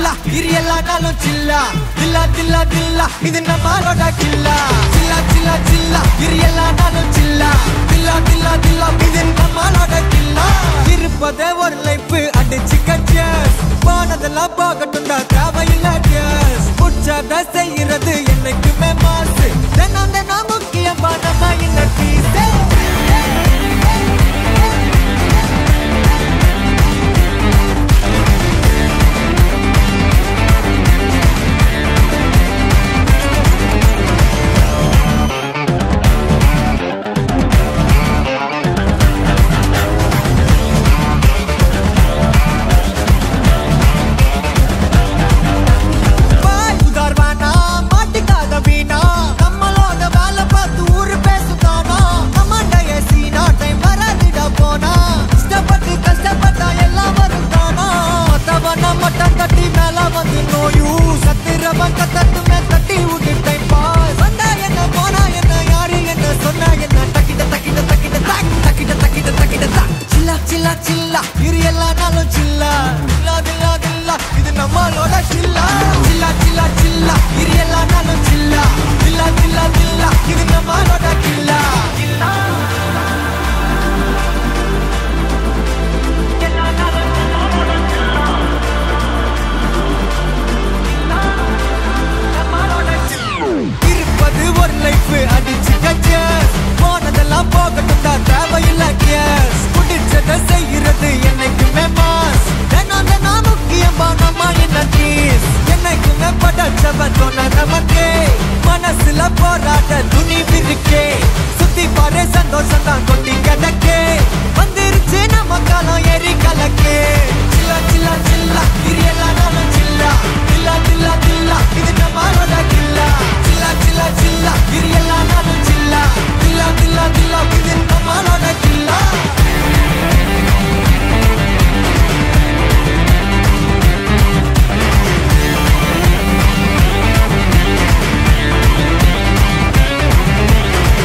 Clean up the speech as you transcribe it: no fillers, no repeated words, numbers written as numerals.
சில்லா இரியல்லா நாளும் சில்லா தில்லா தில்லா தில்லா இது நம்மளோட கில்லா சில்லா சில்லா சில்லா இரியல்லா நாளும் சில்லா தில்லா தில்லா தில்லா இது நம்மளோட கில்லா இருப்பதே ஒரு லைஃப் அடிச்சுக்க சேஸ் போனதெல்லாம் போகட்டும் தான் தேவையில்லை கேஸ் உற்சாக செய்யறது